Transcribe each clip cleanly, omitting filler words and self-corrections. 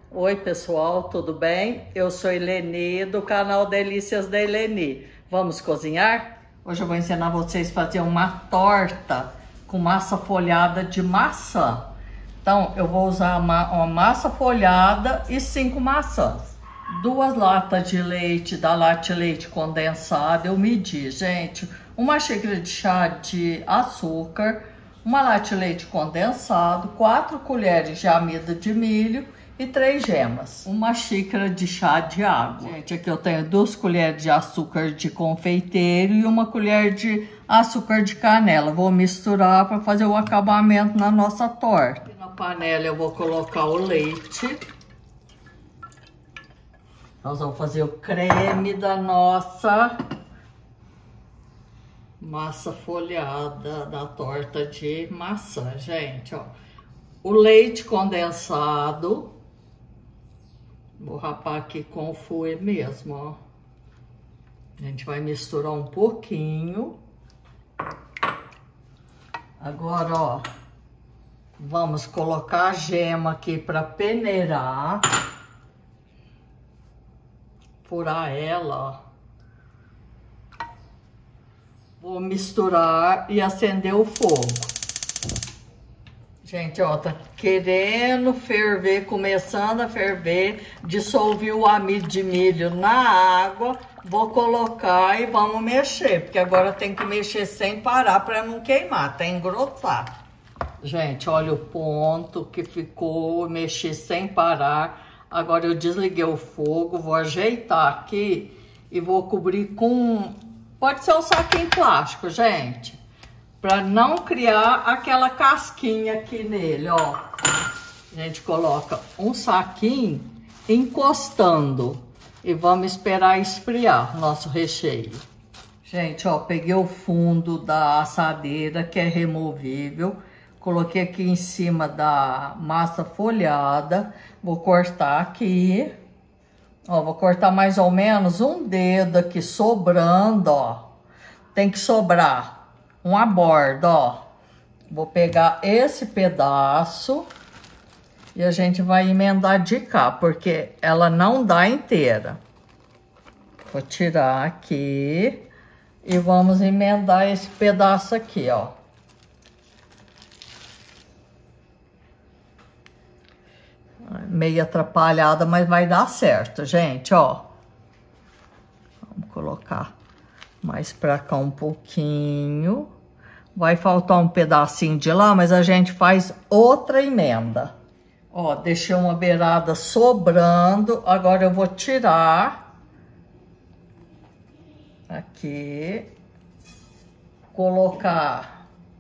Oi pessoal, tudo bem? Eu sou Eleni do canal Delícias da Eleni. Vamos cozinhar? Hoje eu vou ensinar vocês a fazer uma torta com massa folhada de maçã. Então eu vou usar uma massa folhada e 5 maçãs. 2 latas de leite da Late Leite condensado, eu medi, gente. 1 xícara de chá de açúcar, 1 Late Leite condensado, 4 colheres de amido de milho e 3 gemas. 1 xícara de chá de água. Gente, aqui eu tenho 2 colheres de açúcar de confeiteiro e 1 colher de açúcar de canela. Vou misturar para fazer o acabamento na nossa torta. Aqui na panela eu vou colocar o leite. Nós vamos fazer o creme da nossa massa folhada da torta de maçã, gente, ó. O leite condensado, vou rapar aqui com o fouet mesmo, ó. A gente vai misturar um pouquinho. Agora, ó, vamos colocar a gema aqui para peneirar. Furar ela, ó. Vou misturar e acender o fogo. Gente, ó, tá querendo ferver, começando a ferver. Dissolvi o amido de milho na água. Vou colocar e vamos mexer, porque agora tem que mexer sem parar para não queimar, até engrossar. Gente, olha o ponto que ficou, mexi sem parar. Agora eu desliguei o fogo, vou ajeitar aqui e vou cobrir com... Pode ser um saquinho plástico, gente. Para não criar aquela casquinha aqui nele, ó. A gente coloca um saquinho encostando e vamos esperar esfriar nosso recheio. Gente, ó, peguei o fundo da assadeira, que é removível. Coloquei aqui em cima da massa folhada. Vou cortar aqui. Ó, vou cortar mais ou menos um dedo aqui sobrando, ó. Tem que sobrar uma borda, ó. Vou pegar esse pedaço e a gente vai emendar de cá, porque ela não dá inteira. Vou tirar aqui e vamos emendar esse pedaço aqui, ó. Meio atrapalhada, mas vai dar certo, gente, ó. Vamos colocar mais pra cá um pouquinho. Vai faltar um pedacinho de lá, mas a gente faz outra emenda. Ó, deixei uma beirada sobrando. Agora eu vou tirar aqui, colocar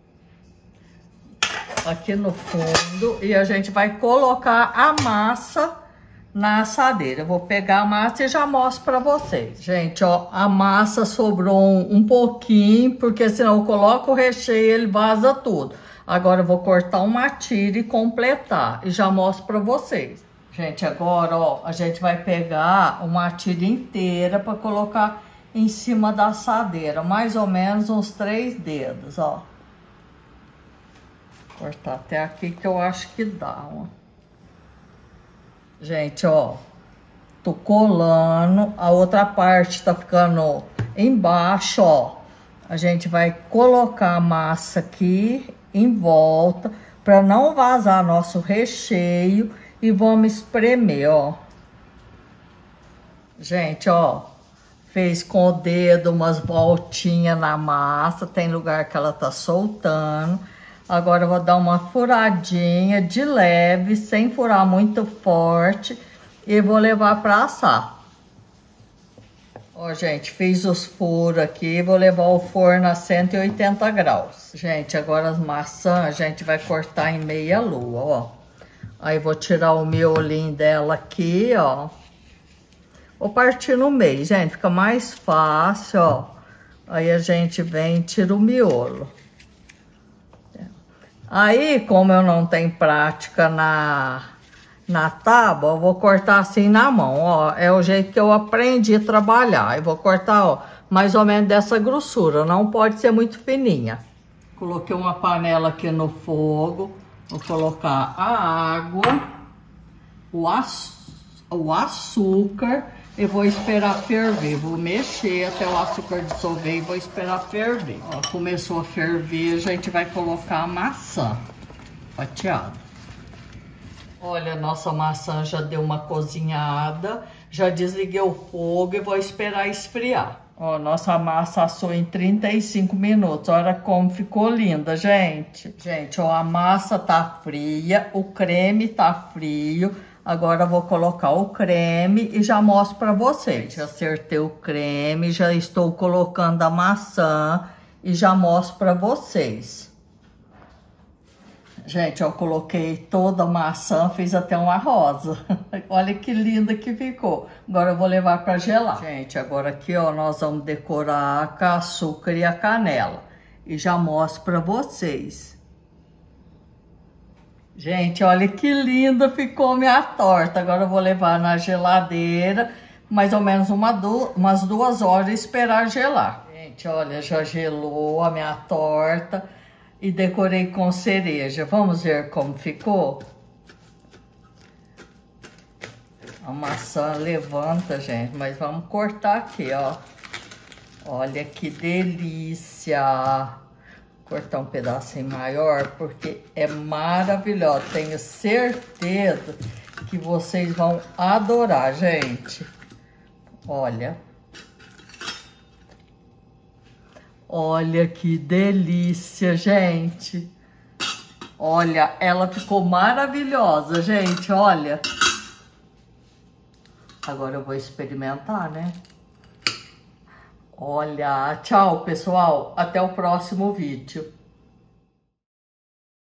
aqui no fundo e a gente vai colocar a massa na assadeira. Eu vou pegar a massa e já mostro pra vocês. Gente, ó, a massa sobrou um pouquinho, porque senão eu coloco o recheio e ele vaza tudo. Agora eu vou cortar uma tira e completar e já mostro pra vocês. Gente, agora, ó, a gente vai pegar uma tira inteira pra colocar em cima da assadeira, mais ou menos uns 3 dedos, ó. Cortar até aqui que eu acho que dá, ó. Gente, ó, tô colando, a outra parte tá ficando embaixo, ó. A gente vai colocar a massa aqui em volta para não vazar nosso recheio e vamos espremer, ó. Gente, ó, fez com o dedo umas voltinhas na massa, tem lugar que ela tá soltando. Agora eu vou dar uma furadinha de leve, sem furar muito forte, e vou levar para assar. Ó, gente, fiz os furos aqui, vou levar o forno a 180 graus. Gente, agora as maçãs a gente vai cortar em meia lua, ó. Aí vou tirar o miolinho dela aqui, ó. Vou partir no meio, gente, fica mais fácil, ó. Aí a gente vem e tira o miolo. Aí, como eu não tenho prática na tábua, eu vou cortar assim na mão, ó. É o jeito que eu aprendi a trabalhar. Eu vou cortar, ó, mais ou menos dessa grossura, não pode ser muito fininha. Coloquei uma panela aqui no fogo, vou colocar a água, o açúcar. o açúcar e vou esperar ferver. Vou mexer até o açúcar dissolver e vou esperar ferver. Ó, começou a ferver, a gente vai colocar a maçã fatiada. Olha, nossa maçã já deu uma cozinhada, já desliguei o fogo e vou esperar esfriar. Ó, nossa massa assou em 35 minutos, olha como ficou linda, gente. Gente, ó, a massa tá fria, o creme tá frio. Agora eu vou colocar o creme e já mostro pra vocês. Já acertei o creme, já estou colocando a maçã e já mostro pra vocês. Gente, eu coloquei toda a maçã, fiz até uma rosa. Olha que linda que ficou. Agora eu vou levar para gelar. Gente, agora aqui, ó, nós vamos decorar com açúcar e a canela. E já mostro para vocês. Gente, olha que linda ficou minha torta. Agora eu vou levar na geladeira, mais ou menos umas 2 horas e esperar gelar. Gente, olha, já gelou a minha torta. E decorei com cereja. Vamos ver como ficou? A maçã levanta, gente. Mas vamos cortar aqui, ó. Olha que delícia. Cortar um pedacinho maior, porque é maravilhoso. Tenho certeza que vocês vão adorar, gente. Olha. Olha que delícia, gente. Olha, ela ficou maravilhosa, gente, olha. Agora eu vou experimentar, né? Olha, tchau, pessoal. Até o próximo vídeo.